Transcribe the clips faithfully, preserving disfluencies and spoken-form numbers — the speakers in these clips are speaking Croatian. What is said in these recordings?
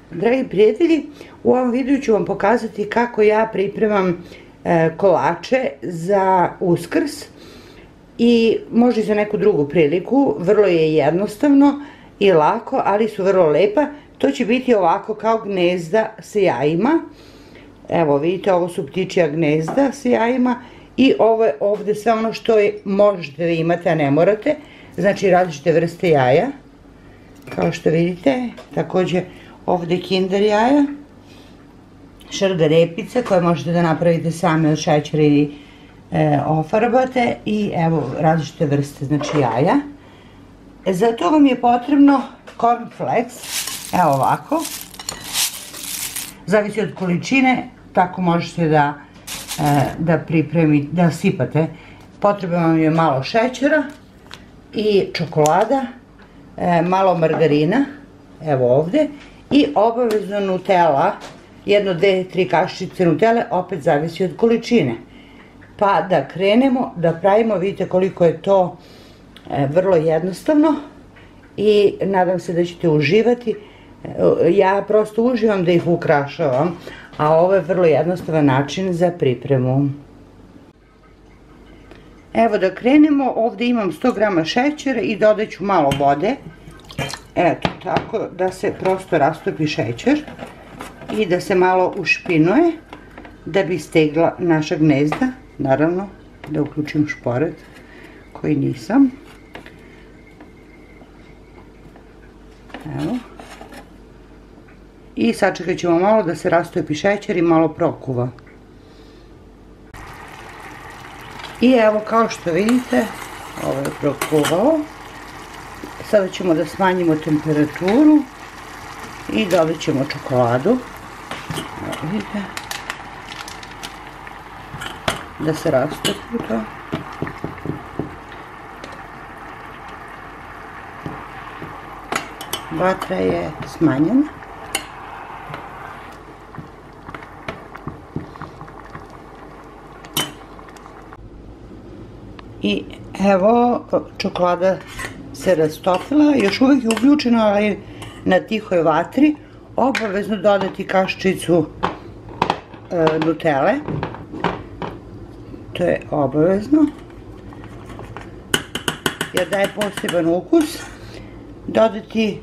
Dragi prijatelji, u ovom videu ću vam pokazati kako ja pripremam e, kolače za Uskrs i možda i za neku drugu priliku. Vrlo je jednostavno i lako, ali su vrlo lepa. To će biti ovako kao gnezda sa jajima. Evo vidite, ovo su ptičja gnezda sa jajima i ovo je ovdje sve ono što je, možete da imate, a ne morate. Znači različite vrste jaja, kao što vidite. Također ovdje kinder jaja, šargarepice koje možete da napravite same od šećera ili e, ofarbate i evo različite vrste, znači jaja. Za to vam je potrebno cornflakes, evo ovako, zavisi od količine, tako možete da, e, da pripremite, da sipate. Potrebno vam je malo šećera i čokolada, e, malo margarina, evo ovdje, i obavezno Nutella, jedno, dve, tri kašičice Nutelle, opet zavisi od količine. Pa da krenemo da pravimo, vidite koliko je to e, vrlo jednostavno i nadam se da ćete uživati. E, ja prosto uživam da ih ukrašavam, a ovo je vrlo jednostavan način za pripremu. Evo da krenemo, ovdje imam sto grama šećera i dodat ću malo vode. Eto, tako da se prosto rastopi šećer i da se malo ušpinuje da bi stegla naša gnezda. Naravno, da uključim šporet koji nisam. Evo. I sačekat ćemo malo da se rastopi šećer i malo prokuva. I evo, kao što vidite, ovo je prokuvao. Sada ćemo da smanjimo temperaturu i dodat ćemo čokoladu. Evo vidite. Da se rastopi to. Vatra je smanjena. I evo, čokolada se rastopila, još uvijek je uključena, ali na tihoj vatri. Obavezno dodati kašičicu e, Nutelle, to je obavezno, jer daje poseban ukus. Dodati,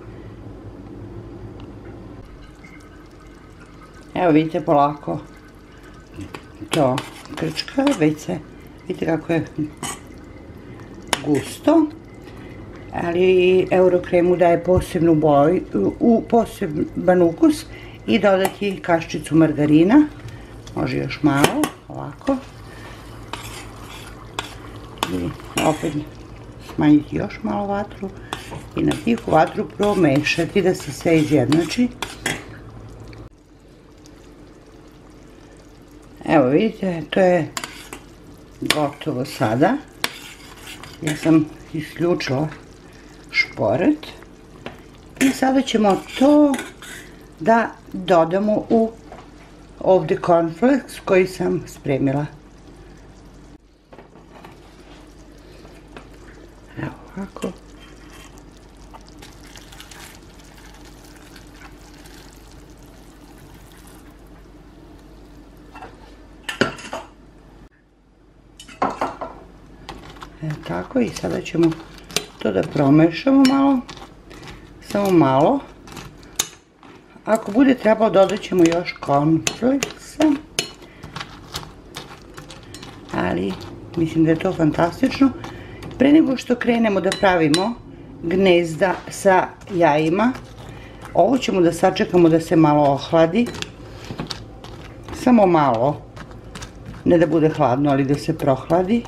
evo vidite, polako to krčka, već se, vidite kako je gusto. Ali Eurokremu daje posebnu boju, u poseban ukus, i dodati kašičicu margarina, može još malo, ovako, i opet smanjiti još malo vatru i na tihu vatru promešati da se sve izjednači. Evo vidite, to je gotovo sada. Ja sam isključila šporet i sada ćemo to da dodamo u ovdje cornflakes koji sam spremila. Evo ovako. Evo tako, i sada ćemo to da promešamo malo, samo malo. Ako bude trebalo, dodat ćemo još cornflakesa, ali mislim da je to fantastično. Pre nego što krenemo da pravimo gnezda sa jajima, ovo ćemo da sačekamo da se malo ohladi, samo malo, ne da bude hladno, ali da se prohladi.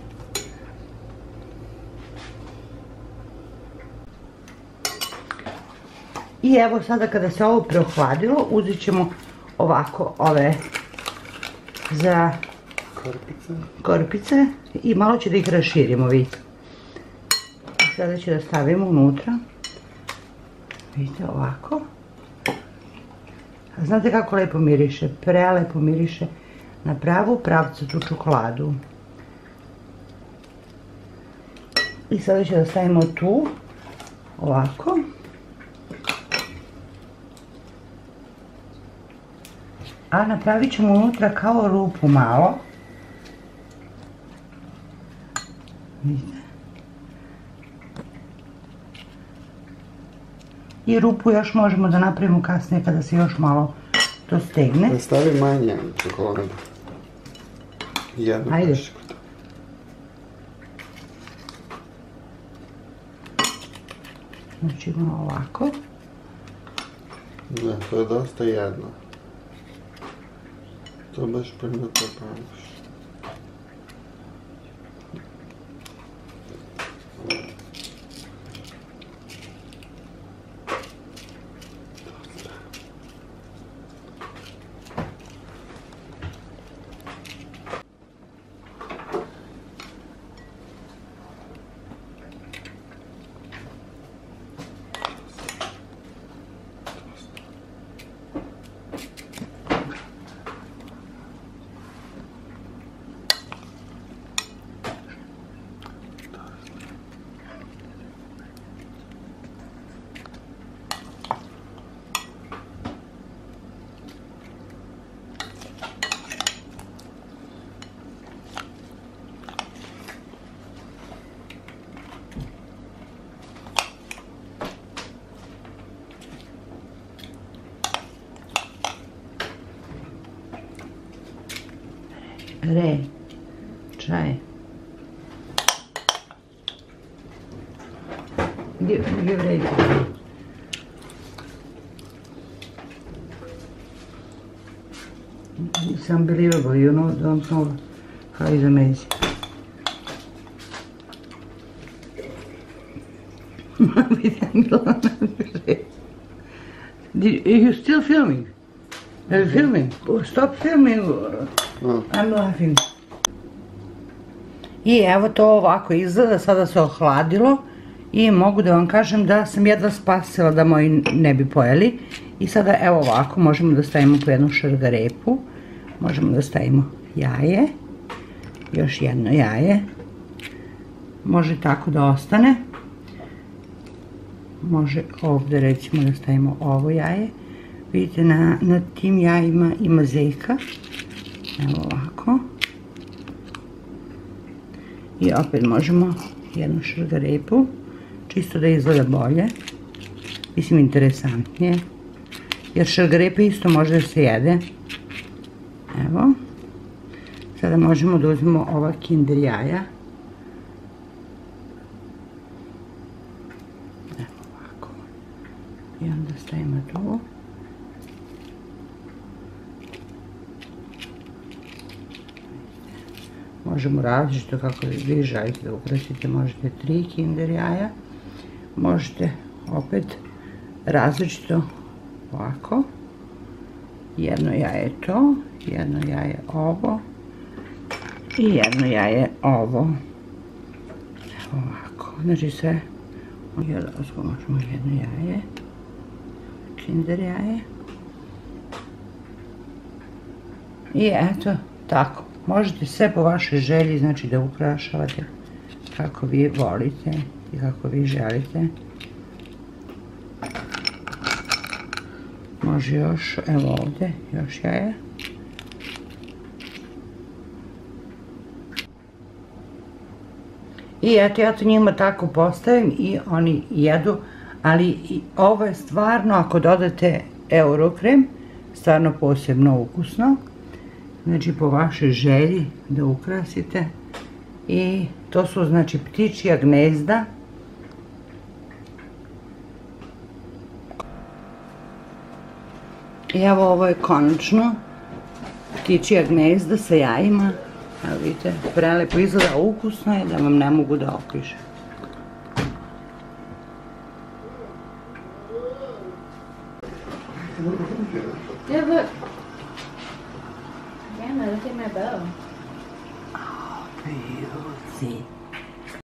I evo sada kada se ovo prohladilo, uzet ćemo ovako ove za korpice, korpice i malo će da ih raširimo, vidite. Sada ću da stavimo unutra, vidite, ovako. Znate kako lepo miriše, prelepo miriše na pravu pravcatu čokoladu. I sada ću da stavimo tu, ovako. A napravit ćemo unutra kao rupu malo. Vidite. I rupu još možemo da napravimo kasnije kada se još malo to stegne. Stavi manje čokolade. Jednu kašiku. Znači malo ovako. Ne, to je dosta jedno. To baš prema to praviš. Re, čaj. Give, give Ray to me. It's unbelievable, you know, don't know how it's amazing. Did, are you still filming? Are you filming? Oh, stop filming. No. I'm laughing. I evo to ovako izgleda, sada se ohladilo i mogu da vam kažem da sam jedva spasila da moji ne bi pojeli. I sada evo ovako možemo da stavimo po jednu šargarepu, možemo da stavimo jaje, još jedno jaje, može tako da ostane, može ovdje recimo da stavimo ovo jaje, vidite na, na tim jajima ima zejka, evo ovako. I opet možemo jednu šargarepu, čisto da izgleda bolje, mislim interesantnije, jer šargarepa isto može da se jede. Evo, sada možemo da uzmemo ova Kinder jaja. Evo ovako. I onda stavimo tu. Možemo različito kako vi želite da ukrasite, možete tri Kinder jaja, možete opet različito ovako, jedno jaje to, jedno jaje ovo i jedno jaje ovo, ovako, znači sve, možemo jedno jaje, Kinder jaje i eto, tako. Možete sve po vašoj želji, znači da ukrašavate kako vi volite i kako vi želite. Može još, evo ovdje, još jaja. I eto, ja to njima tako postavim i oni jedu, ali ovo je stvarno, ako dodate Eurokrem, stvarno posebno ukusno. Znači po vašoj želji da ukrasite i to su znači ptičja gnezda. I evo ovo je konačno ptičja gnezda sa jajima. Evo vidite, prelepo izgleda, ukusno je da vam ne mogu da opišem. Yeah, look. Grandma, look at my bow. Oh, beauty.